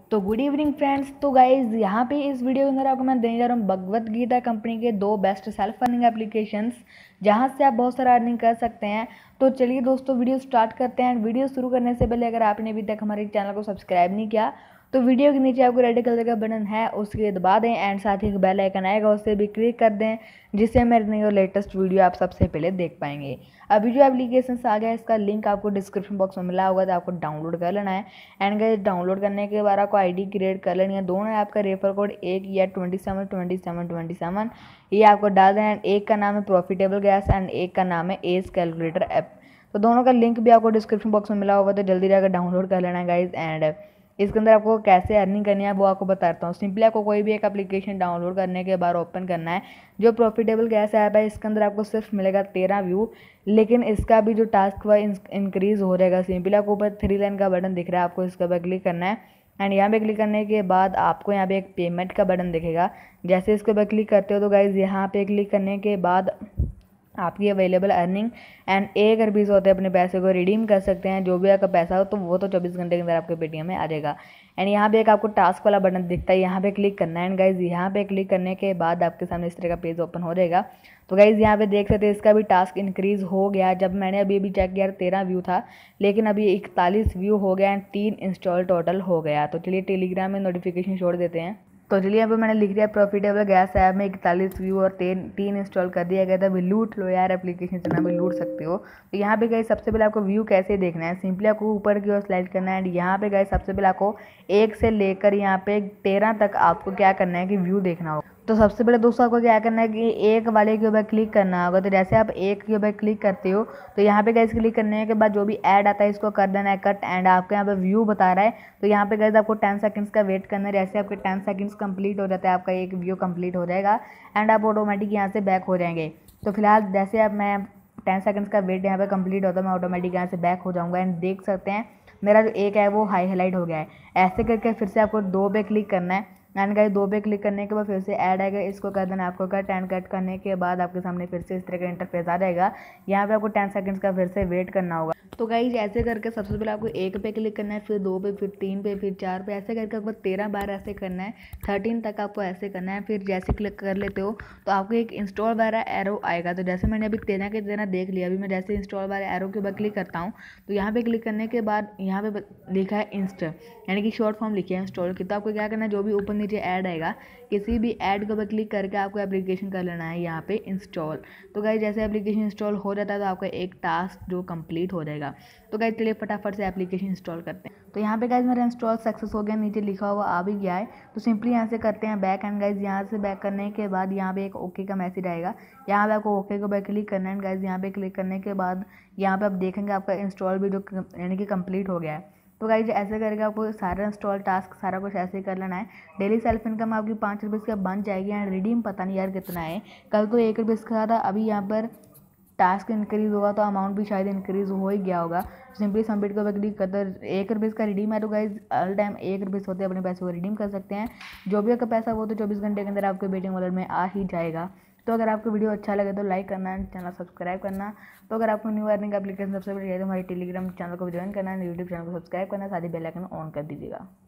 तो good evening friends. तो guys यहाँ पे इस वीडियो के अंदर आपको मैं देने जा रहा हूँ भगवत गीता कंपनी के 2 बेस्ट सेल्फ अर्निंग एप्लीकेशंस जहाँ से आप बहुत सारा अर्निंग कर सकते हैं। तो चलिए दोस्तों वीडियो स्टार्ट करते हैं। वीडियो शुरू करने से पहले अगर आपने अभी तक हमारे चैनल को सब्सक्राइब नहीं किया तो वीडियो के नीचे आपको रेड कलर का बटन है उसके दबा दें एंड साथ ही बेल आइकन आएगा उसे भी क्लिक कर दें जिससे मेरे नई और लेटेस्ट वीडियो आप सबसे पहले देख पाएंगे। अभी जो एप्लीकेशन आ गया है इसका लिंक आपको डिस्क्रिप्शन बॉक्स में मिला होगा तो आपको डाउनलोड कर लेना है। एंड गाइस डाउनलोड करने के बाद आपको आईडी क्रिएट कर लेनी है। दोनों ऐप का रेफर कोड एक या 272727 ये आपको डाल दें। एंड एक का नाम है प्रॉफिटेबल गैस एंड एक का नाम है एज कैलकुलेटर ऐप। तो दोनों का लिंक भी आपको डिस्क्रिप्शन बॉक्स में मिला होगा तो जल्दी जाकर डाउनलोड कर लेना है गाइज। एंड इसके अंदर आपको कैसे अर्निंग करनी है वो आपको बताता हूँ। सिंपली आपको कोई भी एक एप्लीकेशन डाउनलोड करने के बाद ओपन करना है। जो प्रॉफिटेबल गैस ऐप है इसके अंदर आपको सिर्फ मिलेगा 13 व्यू, लेकिन इसका भी जो टास्क हुआ इंक्रीज हो रहेगा। सिंपली आपको ऊपर 3 लाइन का बटन दिख रहा है, आपको इसके ऊपर क्लिक करना है। एंड यहाँ पे क्लिक करने के बाद आपको यहाँ पे एक पेमेंट का बटन दिखेगा। जैसे इसके ऊपर क्लिक करते हो तो गाइज यहाँ पे क्लिक करने के बाद आपकी अवेलेबल अर्निंग एंड 1 रुपीज़ होते हैं अपने पैसे को रिडीम कर सकते हैं। जो भी आपका पैसा हो तो वो तो 24 घंटे के अंदर आपके पेटीएम में आ जाएगा। एंड यहाँ पे एक आपको टास्क वाला बटन दिखता है, यहाँ पे क्लिक करना है। एंड गाइज यहाँ पे क्लिक करने के बाद आपके सामने इस तरह का पेज ओपन हो जाएगा। तो गाइज यहाँ पे देख सकते हैं इसका भी टास्क इंक्रीज हो गया। जब मैंने अभी चेक किया 13 व्यू था लेकिन अभी 41 व्यू हो गया एंड 3 इंस्टॉल टोटल हो गया। तो चलिए टेलीग्राम में नोटिफिकेशन छोड़ देते हैं। तो चलिए यहाँ पे मैंने लिख दिया प्रॉफिटेबल गैस ऐप में 41 व्यू और 3 इंस्टॉल कर दिया गया था। अभी लूट लो यार, एप्लीकेशन से ना भी लूट सकते हो। तो यहाँ पे गए सबसे पहले आपको व्यू कैसे देखना है, सिंपली आपको ऊपर की ओर स्लाइड करना है। यहाँ पे गए सबसे पहले आपको 1 से लेकर यहाँ पे 13 तक आपको क्या करना है कि व्यू देखना होगा। तो सबसे पहले दोस्तों आपको क्या करना है कि एक वाले के ऊपर क्लिक करना होगा। तो जैसे आप एक के ऊपर क्लिक करते हो तो यहाँ पे गैस क्लिक करने के बाद जो भी ऐड आता है इसको कर देना है कट। एंड आपको यहाँ पे व्यू बता रहा है तो यहाँ पे गैस आपको 10 सेकंड्स का वेट करना है। जैसे आपके 10 सेकंड्स कंप्लीट हो जाता है आपका एक व्यू कंप्लीट हो जाएगा एंड आप ऑटोमेटिक यहाँ से बैक हो जाएंगे। तो फिलहाल जैसे अब मैं 10 सेकंड्स का वेट यहाँ पे कंप्लीट होता है मैं ऑटोमेटिक यहाँ से बैक हो जाऊँगा। एंड देख सकते हैं मेरा जो एक है वो हाईलाइट हो गया है। ऐसे करके फिर से आपको 2 पे क्लिक करना है। एंड गाइस 2 पे क्लिक करने के बाद फिर से ऐड आएगा, इसको कर देना आपको कट। एंड कट करने के बाद आपके सामने फिर से इस तरह का इंटरफेस आ जाएगा। यहाँ पे आपको 10 सेकंड्स का फिर से वेट करना होगा। तो गाइस ऐसे करके सबसे पहले आपको 1 पे क्लिक करना है, फिर 2 पे, फिर 3 पे, फिर 4 पे, ऐसे करके आपको 13 बार ऐसे करना है। 13 तक आपको ऐसे करना है। फिर जैसे क्लिक कर लेते हो तो आपको एक इंस्टॉल वाला एरो आएगा। तो जैसे मैंने अभी 13 के 13 देख लिया, अभी मैं जैसे इंस्टॉल वाले एरो के ऊपर क्लिक करता हूँ तो यहाँ पे क्लिक करने के बाद यहाँ पे लिखा है इंस्ट, यानी कि शॉर्ट फॉर्म लिखी है इंस्टॉल की। तो आपको क्या करना है जो भी ऊपर नीचे ऐड आएगा किसी भी ऐड के ऊपर क्लिक करके आपको एप्लीकेशन कर लेना है यहाँ पे इंस्टॉल। तो गाइस जैसे एप्लीकेशन इंस्टॉल हो जाता है तो आपका एक टास्क जो कंप्लीट हो जाएगा। तो गाइस चलिए फटाफट से एप्लीकेशन इंस्टॉल करते हैं। तो यहाँ पे गाइस मेरा इंस्टॉल सक्सेस हो गया, नीचे लिखा हुआ आ भी गया है। तो सिंपली यहाँ से करते हैं बैक। एंड गाइस यहाँ से बैक करने के बाद यहाँ पे एक ओके का मैसेज आएगा, यहाँ पे आपको ओके के ऊपर क्लिक करना है। गाइस यहाँ पे क्लिक करने के बाद यहाँ पे आप देखेंगे आपका इंस्टॉल भी जो यानी कि कंप्लीट हो गया है। तो गाइज ऐसे करके आपको सारा इंस्टॉल टास्क सारा कुछ ऐसे ही कर लेना है। डेली सेल्फ इनकम आपकी 5 रुपये की बन जाएगी। एंड रिडीम पता नहीं यार कितना है, कल तो 1 रुपये का था, अभी यहाँ पर टास्क इंक्रीज होगा तो अमाउंट भी शायद इंक्रीज हो ही गया होगा। सिंपली सबमिट के ऊपर क्लिक करते 1 रुपये का रिडीम है। तो गाइज ऑल टाइम 1 रुपये होते हैं, अपने पैसे को रिडीम कर सकते हैं। जो भी आपका पैसा वो तो 24 घंटे के अंदर आपके पेटीएम वॉलेट में आ ही जाएगा। तो अगर आपको वीडियो अच्छा लगे तो लाइक करना, चैनल सब्सक्राइब करना। तो अगर आपको न्यू अर्निंग एप्लीकेशन सबसे पहले चाहिए तो हमारे टेलीग्राम चैनल को ज्वाइन करना है, यूट्यूब चैनल को सब्सक्राइब करना, साथ ही बेल आइकन ऑन कर दीजिएगा।